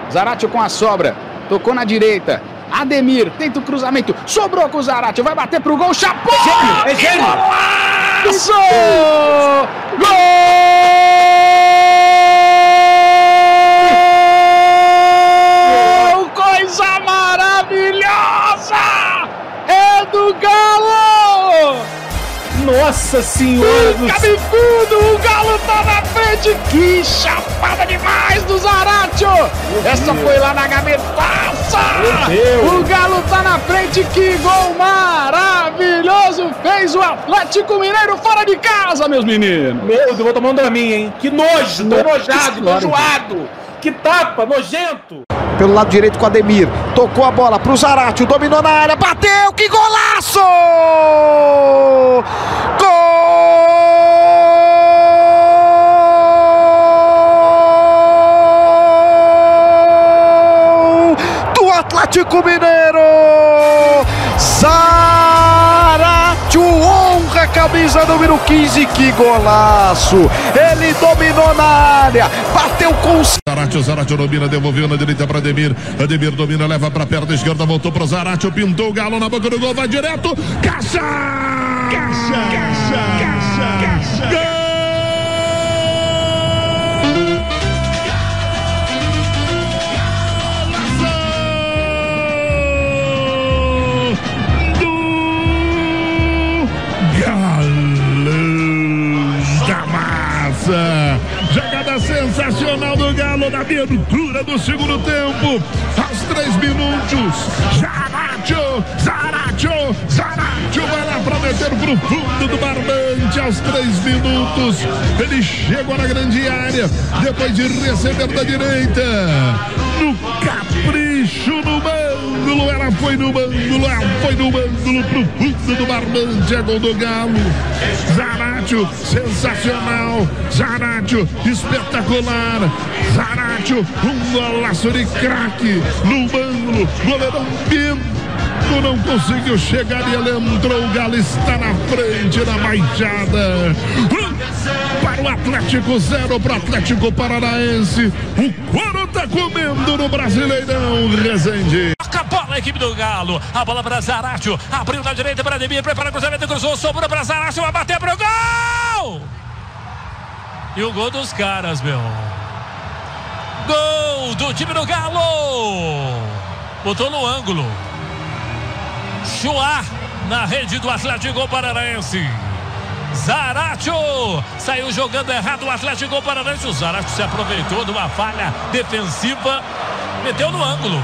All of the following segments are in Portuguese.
Zarate com a sobra. Tocou na direita. Ademir tenta o cruzamento. Sobrou com o Zarate. Vai bater pro gol. Chapou! É gênio! Isso! Gol! Coisa maravilhosa! É do Galo! Nossa Senhora do céu! Cabecudo, o Galo tá na frente. Que chapada demais do Zarate. Essa foi lá na gavetaça. O Galo tá na frente. Que gol maravilhoso fez o Atlético Mineiro fora de casa, meus meninos. Meu Deus, vou tomar um Dramin, hein? Que nojo, tô enojado, tô enjoado. Que tapa, nojento. Pelo lado direito com Ademir, tocou a bola pro Zarate, dominou na área, bateu, que golaço! Gol do Atlético Mineiro! Zarate honra a camisa número 15, que golaço! Ele dominou na área, bateu com o Zarate domina, devolveu na direita para Ademir. Ademir domina, leva para a perna esquerda, voltou para o Zarate, pintou o Galo na boca do gol, vai direto. Caixa! Caixa! Caixa! Caixa! Gol! Jogada sensacional do Galo na abertura do segundo tempo. Aos 3 minutos, Zarate vai lá para meter pro fundo do barbante. Aos 3 minutos, ele chegou na grande área, depois de receber da direita, no capricho, no ângulo, foi no ângulo pro fundo do barbante. É gol do Galo. Zarate, sensacional. Zarate, espetacular. Zarate, um golaço de craque no ângulo. Goleirão Bento não conseguiu chegar e ele entrou. O Galo está na frente na Baixada. Para o Atlético, 0 para o Atlético Paranaense. O couro tá comendo no Brasileirão, Rezende. A bola, a equipe do Galo. A bola para Zarate. Abriu na direita para Ademir. Prepara o cruzamento, cruzou, sobrou para Zarate. Vai bater pro gol! E o gol dos caras, meu. Gol do time do Galo. Botou no ângulo. Chua na rede do Atlético Paranaense. Zarate saiu jogando errado o Atlético Paranaense. O Zarate se aproveitou de uma falha defensiva. Meteu no ângulo.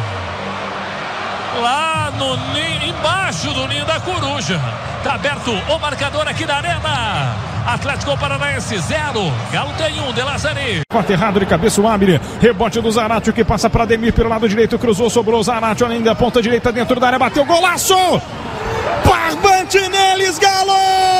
Lá no embaixo do ninho da coruja. Tá aberto o marcador aqui na Arena. Atlético Paranaense 0, Galo tem 1, De Lazari. Corte errado de cabeça o Amir. Rebote do Zarate que passa para Ademir pelo lado direito, cruzou, sobrou Zarate além da ponta direita dentro da área, bateu, golaço! Barbante neles, Galo!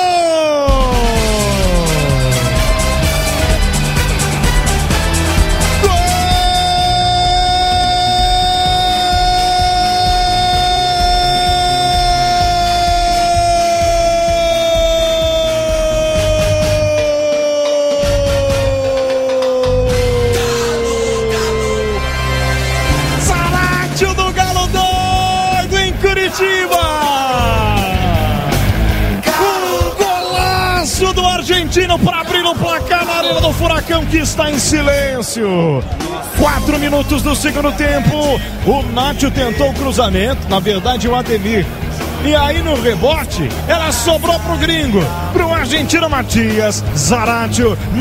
Argentino para abrir o placar na Arena do Furacão, que está em silêncio. 4 minutos do segundo tempo. O Nacho tentou o cruzamento, na verdade o Ademir. E aí no rebote, ela sobrou pro gringo, pro argentino Matias Zarate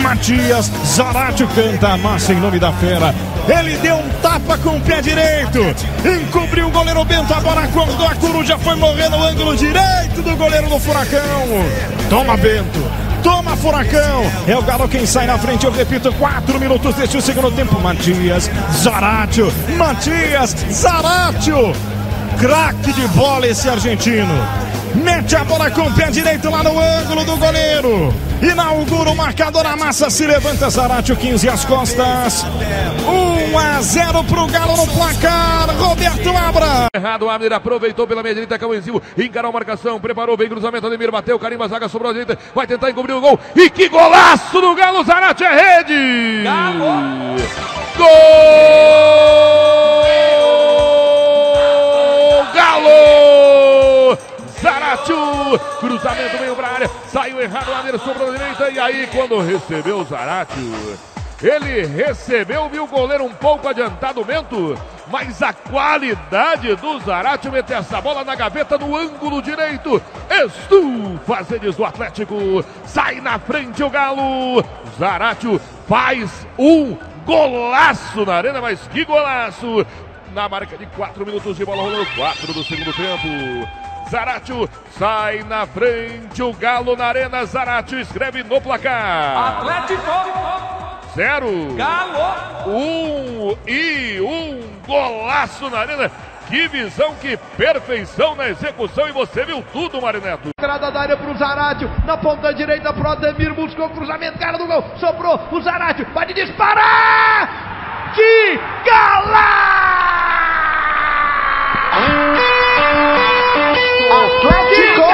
canta a massa em nome da fera. Ele deu um tapa com o pé direito, encobriu o goleiro Bento, a bola acordou, a coruja foi morrer no ângulo direito do goleiro do Furacão. Toma, Bento, toma, Furacão. É o Galo quem sai na frente, eu repito, 4 minutos deste segundo tempo. Matias Zarate. Craque de bola esse argentino. Mete a bola com o pé direito lá no ângulo do goleiro. Inaugura o marcador, a massa se levanta. Zarate, 15 às costas. 1-0 pro Galo no placar. Roberto Abra. Errado, o Abner aproveitou pela meia direita, caiu em cima, encarou a marcação, preparou, vem cruzamento, Ademir bateu, carimba a zaga, sobrou a direita, vai tentar encobrir o gol. E que golaço do Galo, Zarate, é rede! Galo! Gol! cruzamento meio pra área, saiu errado, o Ader sobrou na direita, e aí quando recebeu o Zaratio, ele recebeu, viu o goleiro um pouco adiantado, Mento, mas a qualidade do Zaratio meter essa bola na gaveta no ângulo direito. Estufa Zedes do Atlético, sai na frente o Galo. Zaratio faz um golaço na arena, mas que golaço! Na marca de 4 minutos de bola rolando, 4 do segundo tempo. Zaratio sai na frente, o Galo na arena. Zaratio escreve no placar. Atlético 0, Galo 1 e um golaço na arena. Que visão, que perfeição na execução, e você viu tudo, Marineto. Entrada da área pro Zaratio, na ponta direita pro Ademir, buscou o cruzamento, cara do gol, sobrou o Zaratio, pode disparar! Que golaço! Atlético!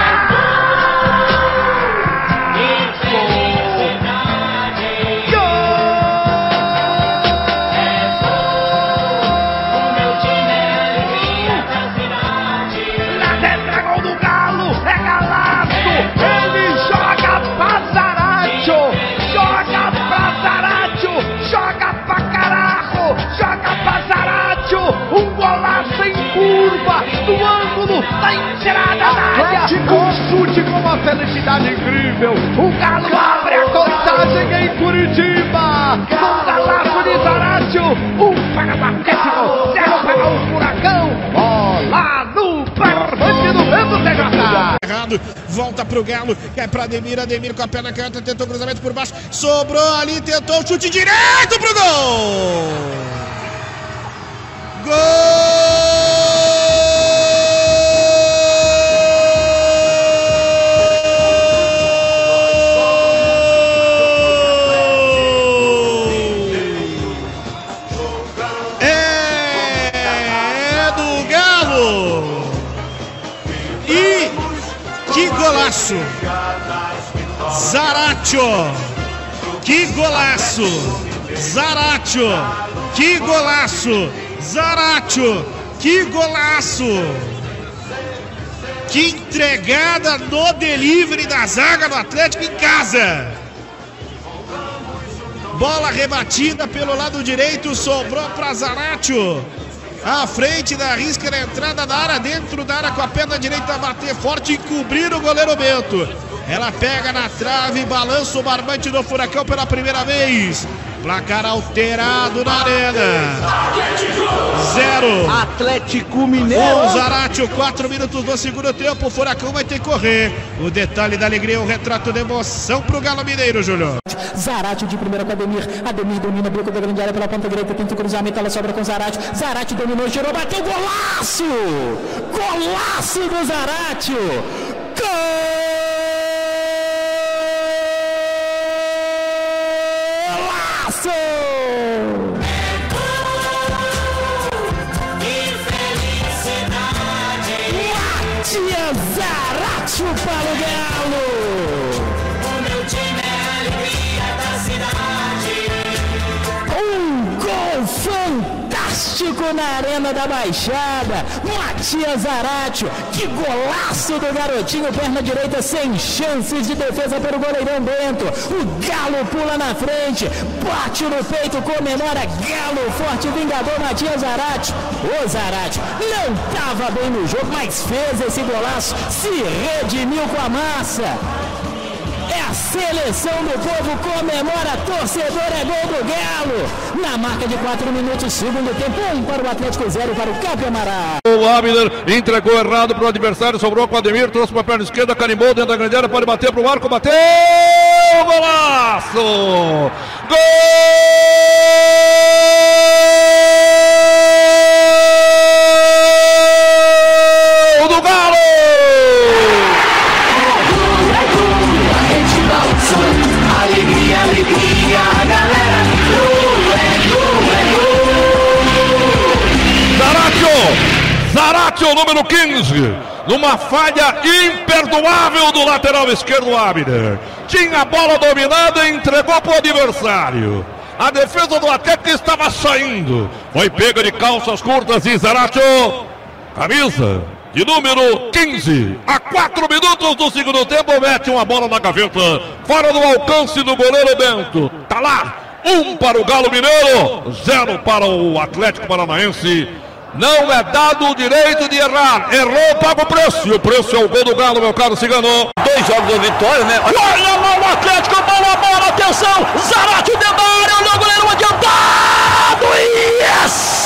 Um golaço em curva, do ângulo, da entrada da área. Um chute com uma felicidade incrível. O Galo abre a contagem em Curitiba. Um golaço de Zaratio. 1 para o Atlético, 0 para o Furacão. Olá no Barbante do Vento, TJ. Errado, volta pro Galo, cai pra Ademir, Ademir com a perna canhota, tentou cruzamento por baixo, sobrou ali, tentou o chute direto pro gol! Gol! É do Galo! E que golaço! Zaratio! Que golaço! Zaratio! Que golaço! Zaratio, que golaço! Que entregada no delivery da zaga do Atlético em casa! Bola rebatida pelo lado direito, sobrou para Zaratio. À frente da risca da entrada da área, dentro da área com a perna direita, bater forte e cobrir o goleiro Bento. Ela pega na trave, balança o barbante do Furacão pela primeira vez. Placar alterado na arena. 0 Atlético Mineiro. Zaratio, 4 minutos do segundo tempo. O Furacão vai ter que correr. O detalhe da alegria, o retrato de emoção pro Galo Mineiro, Júlio. Zaratio de primeira com Ademir. Ademir domina, bico da grande área pela ponta direita, tenta o cruzamento, ela sobra com Zaratio. Zaratio dominou, girou, bateu, golaço! Golaço do Zaratio! Golaço! Matias Zaratio para o Galo! O meu time é a alegria da cidade. Um gol fantástico na Arena da Baixada. Matias Zaratio, que golaço do garotinho, perna direita sem chances de defesa pelo goleirão Bento. O Galo pula na frente, bate no peito, comemora. Galo forte, vingador Matias Zaratio. O Zaratio não estava bem no jogo, mas fez esse golaço, se redimiu com a massa. É a seleção do povo, comemora, torcedor, é gol do Galo. Na marca de 4 minutos, segundo tempo, 1 para o Atlético, 0 para o Capiamará. O Abner entregou errado para o adversário, sobrou com o Ademir, trouxe para a perna esquerda, carimbou dentro da grande área, pode bater para o arco, bateu, golaço! Gol! Do Galo! Alegria, alegria, a galera Zaratio, número 15, numa falha imperdoável do lateral esquerdo Abner. Tinha a bola dominada e entregou para o adversário. A defesa do Atlético estava saindo. Foi pega de calças curtas e Zaratio, camisa de número 15. A 4 minutos do segundo tempo, mete uma bola na gaveta, fora do alcance do goleiro Bento. Tá lá, 1 para o Galo Mineiro, 0 para o Atlético Paranaense. Não é dado o direito de errar. Errou, paga o preço. E o preço é o gol do Galo, meu caro Cigano. 2 jogos de vitória, né? Olha lá o Atlético, bola, atenção. Zarate dentro da área, olha o goleiro adiantado. Yes!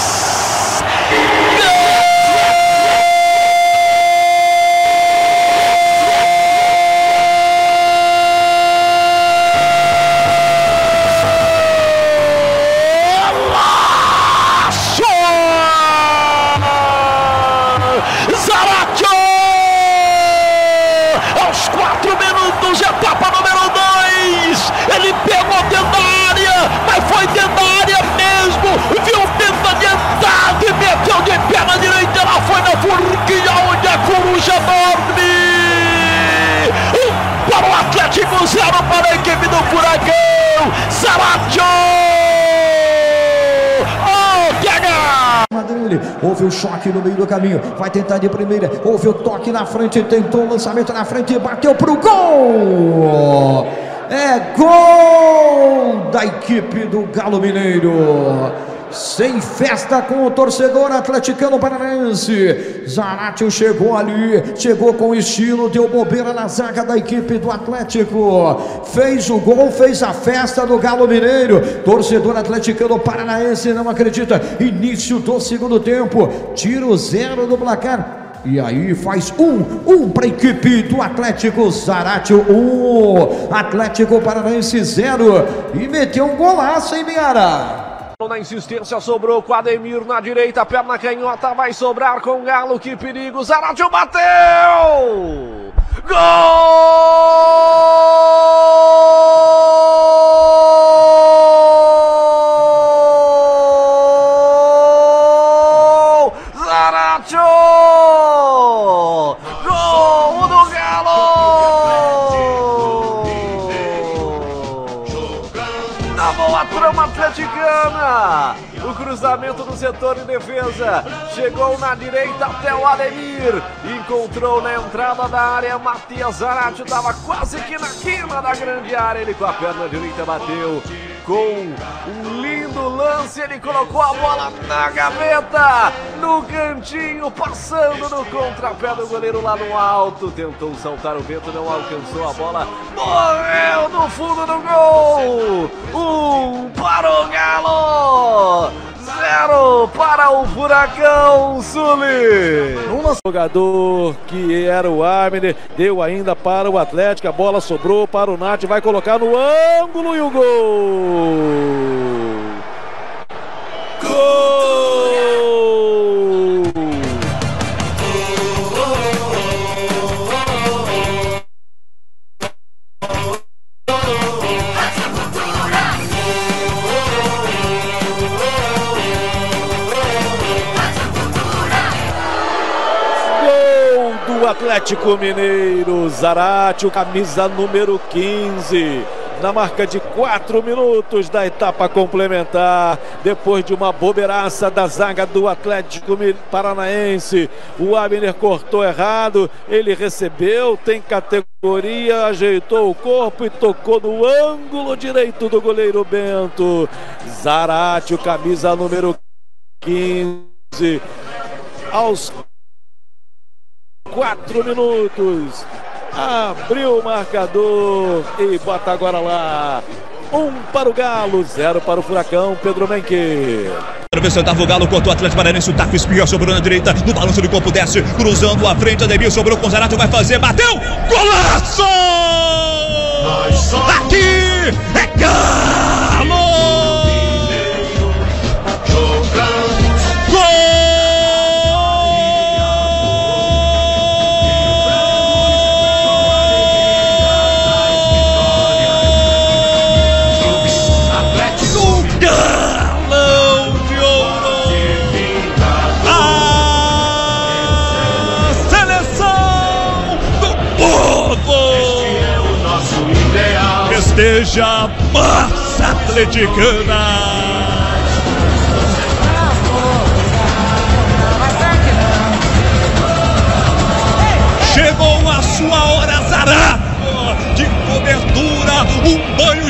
Etapa número 2, ele pegou dentro da área, mas foi dentro da área mesmo, viu o Bento adiantado e meteu de pé na direita, ela foi na forquinha onde a coruja dorme. 1 para o Atlético, 0 para a equipe do Furacão. Zarate! Houve o choque no meio do caminho, vai tentar de primeira, houve o toque na frente, tentou o lançamento na frente e bateu pro gol! É gol da equipe do Galo Mineiro! Sem festa com o torcedor atleticano paranaense. Zarate chegou ali, chegou com estilo, deu bobeira na zaga da equipe do Atlético. Fez o gol, fez a festa do Galo Mineiro. Torcedor atleticano paranaense não acredita. Início do segundo tempo, tiro 0 do placar. E aí faz 1 para a equipe do Atlético. Zarate 1, Atlético Paranaense 0. E meteu um golaço, hein, Miara? Na insistência sobrou com Ademir na direita, perna canhota, vai sobrar com o Galo, que perigo, Zarate bateu! Gol! Zarate! Gol do Galo! Na boa trama atleticana, o cruzamento do setor de defesa, chegou na direita até o Ademir, encontrou na entrada da área, Matias Zarate estava quase que na quina da grande área, ele com a perna direita bateu, com um lindo lance, ele colocou a bola na gaveta, no cantinho, passando no contrapé do goleiro lá no alto, tentou saltar o vento, não alcançou a bola, morreu no fundo do gol! 1 para o Galo, 0 para o Furacão Sully. Um jogador que era o Abner, deu ainda para o Atlético, a bola sobrou para o Nath, vai colocar no ângulo e o gol! Gol! Do Atlético Mineiro, Zarate, camisa número 15, na marca de 4 minutos da etapa complementar, depois de uma bobeiraça da zaga do Atlético Paranaense, o Abner cortou errado, ele recebeu, tem categoria, ajeitou o corpo e tocou no ângulo direito do goleiro Bento. Zarate, camisa número 15, aos 4 minutos, abriu o marcador e bota agora lá. 1 para o Galo, 0 para o Furacão. Pedro Menque. Quero ver se o Galo cortou o Atlético Paranaense, o taco espirra, sobrou na direita, no balanço do corpo desce, cruzando a frente, Ademir sobrou com o Zarate, vai fazer, bateu, golaço! Aqui é Galo! Esteja a massa atleticana.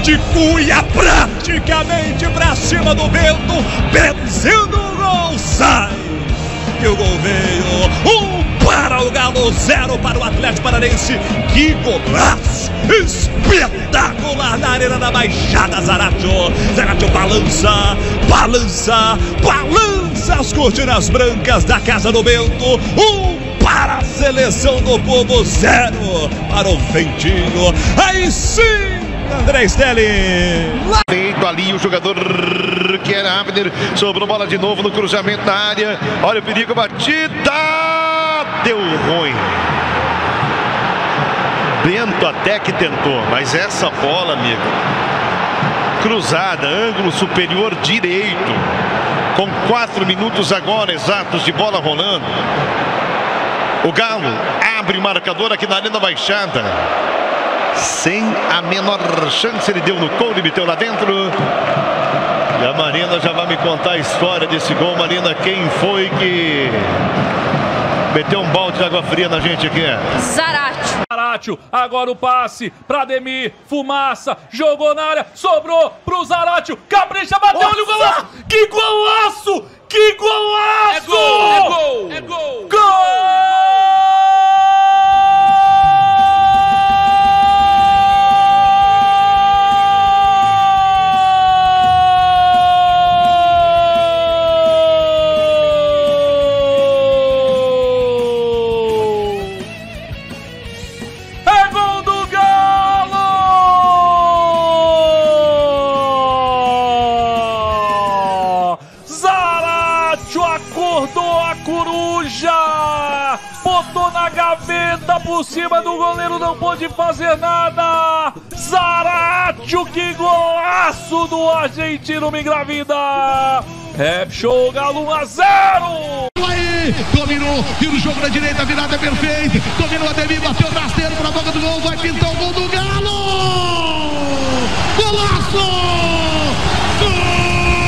Atlético ia praticamente pra cima do Bento, vencendo o gol, sai. E o gol veio, 1 para o Galo, 0 para o Atlético Paranaense. Que golaço espetacular na Arena da Baixada. Zaratio balança, balança, balança as cortinas brancas da Casa do Bento. 1 para a seleção do povo, 0 para o Ventinho. Aí sim, André Stelli. Feito ali o jogador que era Abner, sobrou bola de novo no cruzamento na área. Olha o perigo, batida, deu ruim. Bento até que tentou, mas essa bola, amigo, cruzada, ângulo superior direito, com 4 minutos agora exatos de bola rolando. O Galo abre o marcador aqui na Arena Baixada. Sem a menor chance, ele deu no gol, ele meteu lá dentro. E a Marina já vai me contar a história desse gol. Marina, quem foi que meteu um balde de água fria na gente aqui? Zaratio, agora o passe pra Ademir, Fumaça, jogou na área, sobrou pro Zaratio, capricha, bateu, olha o golaço! Que golaço! Que golaço! É gol! É gol! É gol! Gol! Acordou a coruja, botou na gaveta por cima do goleiro, não pôde fazer nada. Zaratio, que golaço do argentino, me engravida. Rap Show, Galo 1-0. Aí, dominou, tira o jogo na direita, a virada é perfeita. Dominou a Ademir, bateu rasteiro pra boca do gol, vai pintar o gol do Galo. Golaço! Gol!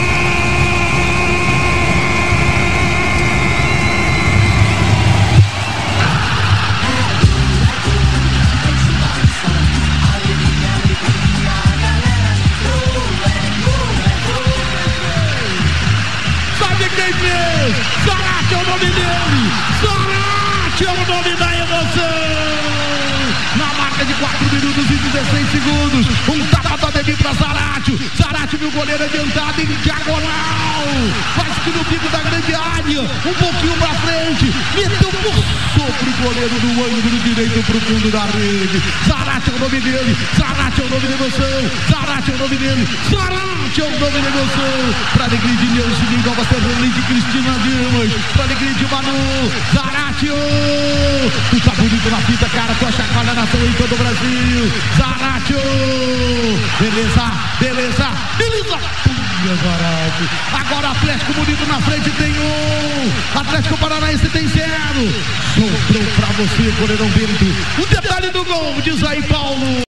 Zaratio é o nome dele! Zaratio é o nome da emoção! Na marca de 4 minutos e 16 segundos, um tapa do Ademir para Zaratio. Zaratio viu o goleiro adiantado em diagonal, quase que no bico da grande área, um pouquinho pra frente, meteu por sobre o goleiro do ângulo direito pro fundo da rede. Zaratio é o nome dele, Zaratio é o nome da emoção, Zaratio é o nome dele, Zaratio é o nome da emoção. Pra alegria de Nilson, de Nova Serrana, de Cristina Dimas, pra alegria de Manu, Zaratio, tu tá bonito na fita, cara, tua chacoalha nação em todo o Brasil. Zaratio, beleza, beleza, beleza. Zaratio. Agora Atlético bonito na frente, tem 1, Atlético Paranaense tem 0. Sobrou pra você, goleirão Bento. O detalhe do gol, diz aí Paulo.